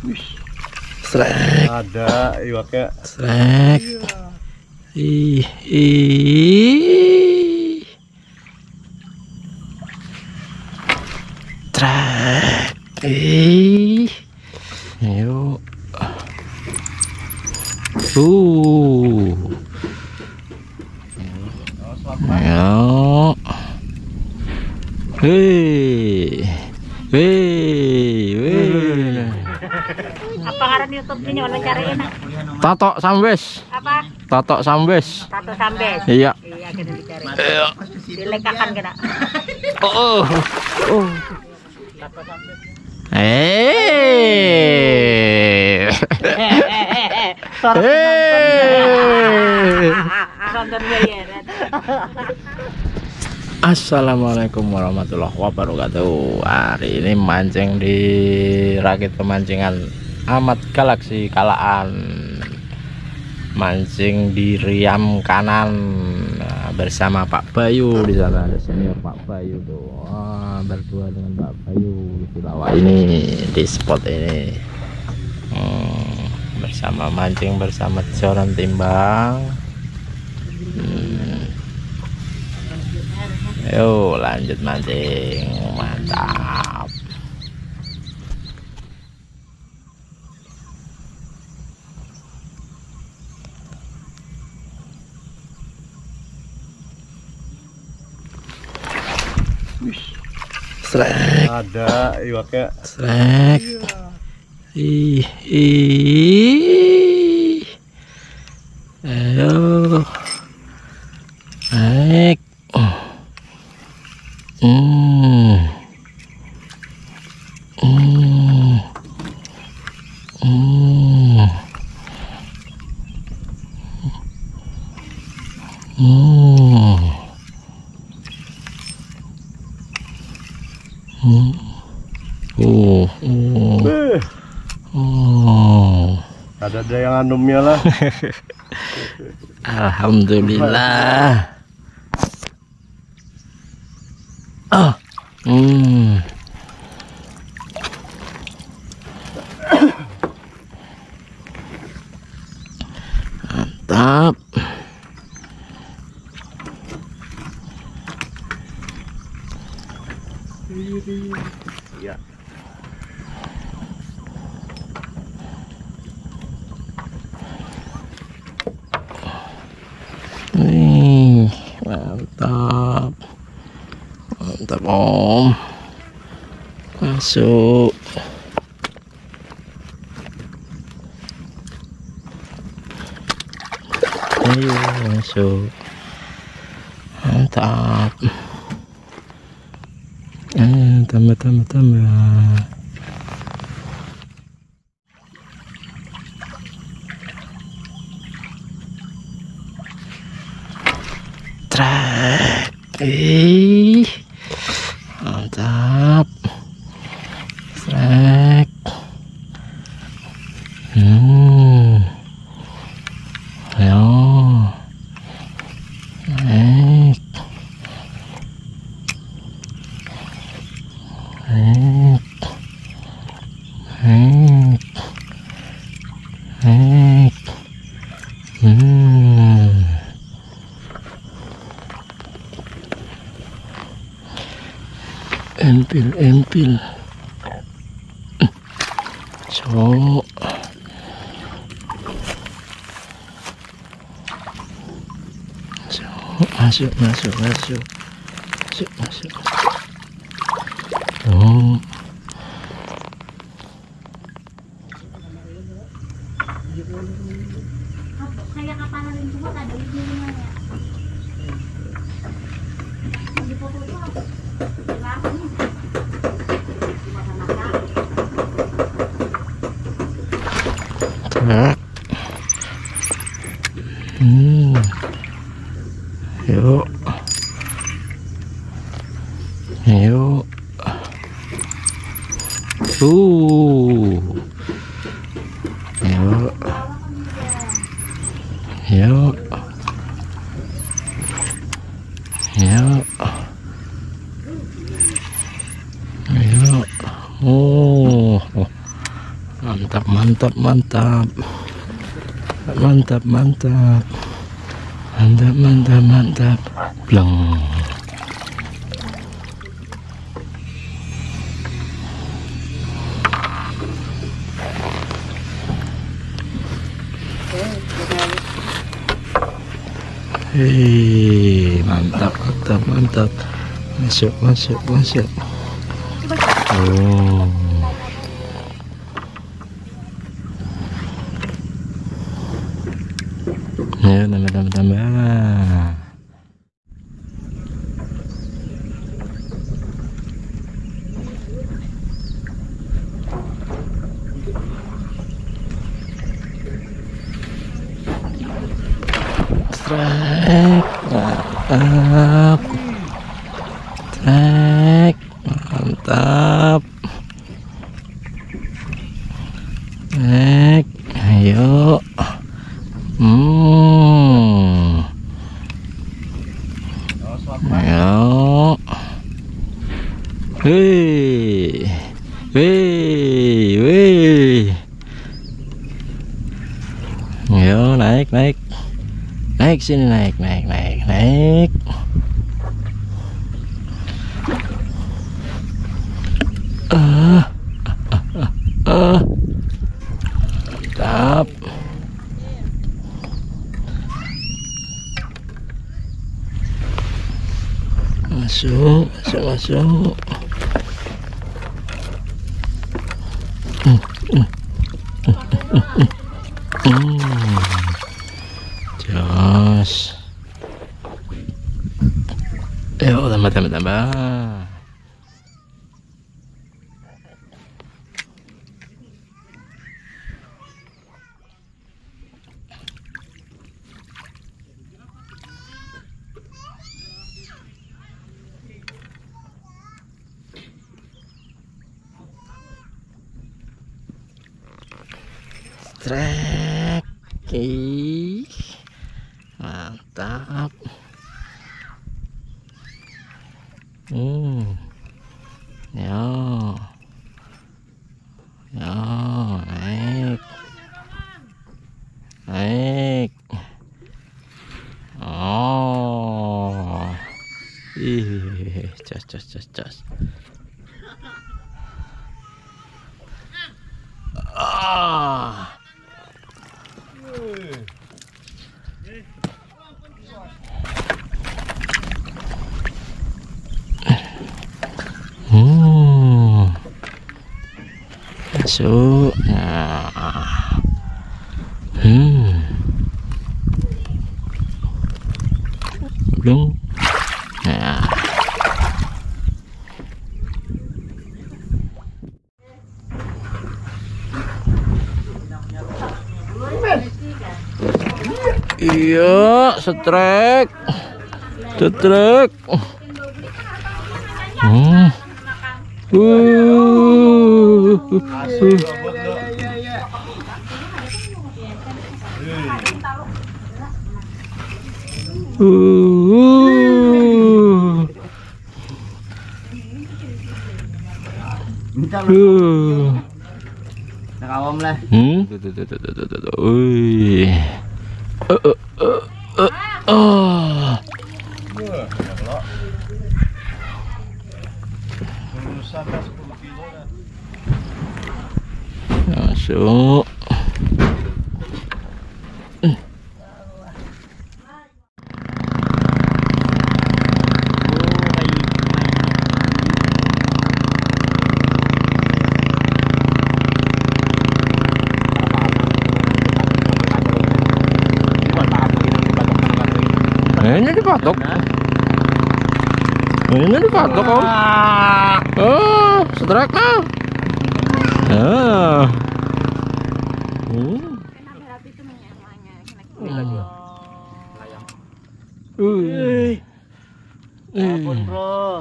Srek. Ada iwaknya. Srek. Ih. Trek. Ih. Yuk. Ayo. Apa ngaran YouTube ini orang cariin? Tato Sambes. Apa? Tato Sambes. Tato Sambes. Iya. Iya, kena dicari. Iya. Dilekakan kena. Oh. Tato Sambes. Assalamualaikum warahmatullahi wabarakatuh. Hari ini mancing di rakit pemancingan Amat Galaksi Kalaan. Mancing di Riam Kanan bersama Pak Bayu. Di sana ada senior Pak Bayu tuh. Berdua dengan Pak Bayu di bawah ini, di spot ini. Bersama mancing bersama joran timbang. Yuk lanjut mancing, mantap. Srek. Ada iwaknya. Srek. Ih. Ayo. Naik. Ada yang anumnya lah. Alhamdulillah. Mantap. Ya. Mantap. Mantap Om. Masuk. Ayo masuk. Mantap. Tambah. Trek. Mantap. Trek. Ayo. Naik. Empil. So. Masuk. Oh. Kayak kapalan semua ada di rumah ya. Di foto itu Trek. Yuk. Yuk. mantap, mantap, mantap, mantap, mantap, mantap, mantap, mantap, blong. Hei, mantap, mantap, mantap. Masuk, masuk, masuk. Oh. Ya, tambah. Trek, mantap. Trek, mantap. Trek, ayo. Ayo. Wih. Wih, wih. Ayo, naik, naik. Naik sini, naik, naik, naik, naik. Mantap. Masuk, masuk, masuk. Jos. Ayo, tambah, tambah, tambah. Trek, ih, mantap. Yo, yo, naik, naik. Oh, ih, cas. Ah. Masuk. Nah. Belum. Nah. Iya, setrek. Setrek. Nakawam lah. Masuk. Ini dipatok. Ini dipatok, Om. Oh, setrek nah. Ah. Ampun, bro.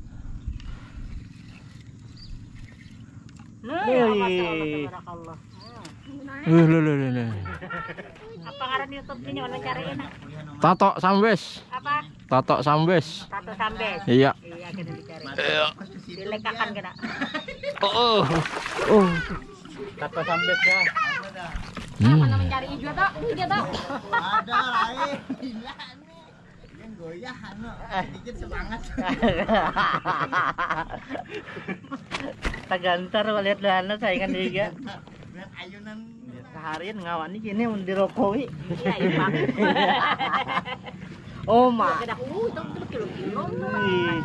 Apa ngaran YouTube ini orang cariin? Tato Sambes. Apa? Tato Sambes. Tato Sambes. Iya. Iya, kena dicari. Iya. Dilekakan kena. Oh. Oh. Kata sampai ya. Mana mencari hijau toh? Hijau toh. Ada lain. Gila nih. Yang goyah anu dikit semangat. Tagantar lihat dana saingan juga. Lihat ayunan Seharian ngawani gini mun dirokoi. Iya, iya, Pak. Oh, mak. Kada ku itu kilo-kilo. Ih.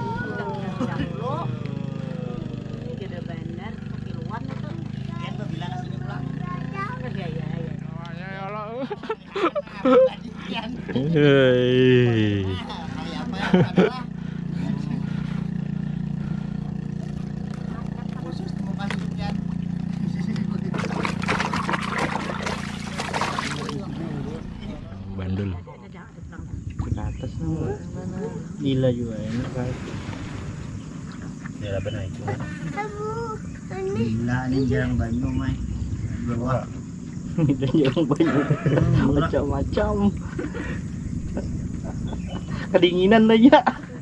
Ini gede bener, kiloan itu. kan bilang asli pulang. Iya, iya, iya. Kajian. Hei. Kali apa ya adalah khusus mau kajian. Bandul. Ke atas mana? Gila juga ini kan. Ya benar itu. Gila nih jarang banyu mai. Bawah. Itu yang banyak macam-macam. Kedinginan aja.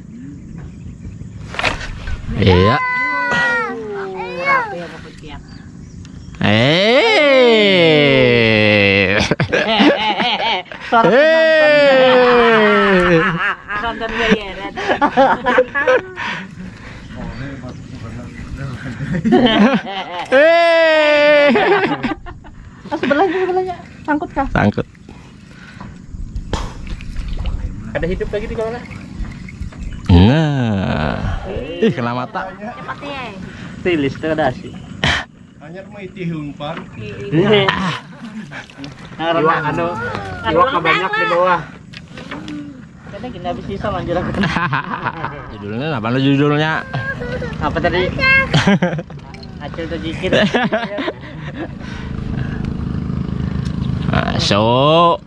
Iya. Rapi apa putiak. Sorot Nonton bayaran. sebelahnya sangkut kah? Sangkut. Ada hidup lagi di mana? Nah. Ih, kena mata. Cepat ya. Tilis terdasi. Hanya mah itih umpan. Iwak iwak banyak di bawah. Karena kita habis sisa manjur aku. Judulnya apa lo judulnya? Apa tadi? Acil tuh jikir. Masuk.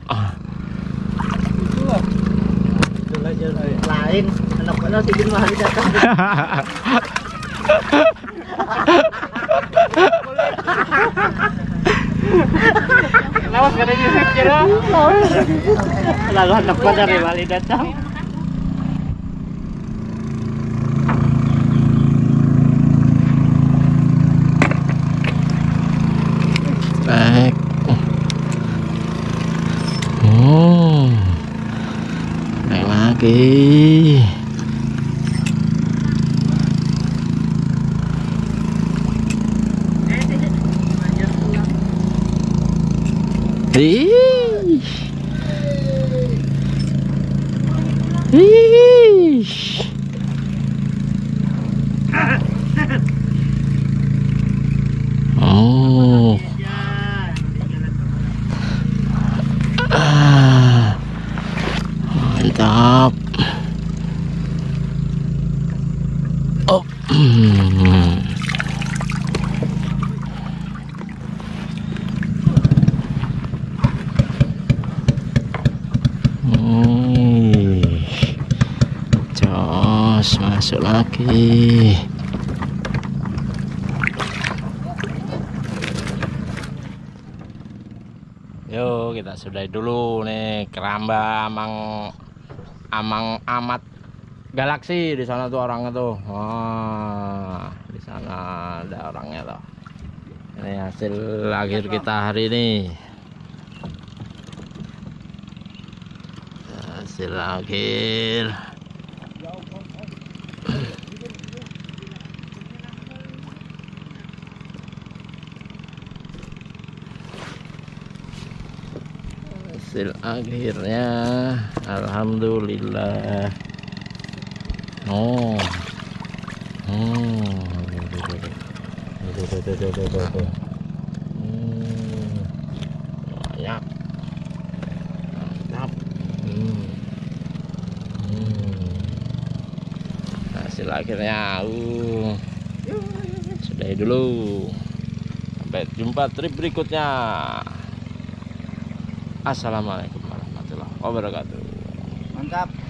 Lain anak-anak sih mah hari datang. Lawas kada nyusuk kira. Lalu anak pada dari Bali datang. Baik. Naik lagi. Ih. Ih. Oh. Mantap. Oh. Jos, masuk lagi. Yo, kita sudahi dulu nih keramba amang amat galaksi di sana tuh orangnya tuh. Wah, di sana ada orangnya tuh. Ini hasil akhir kita hari ini. Hasil akhir. Hasil akhirnya alhamdulillah. Oh. Banyak. Mantap. Hasil akhirnya sudahi dulu. Sampai jumpa trip berikutnya. Assalamualaikum warahmatullahi wabarakatuh. Mantap.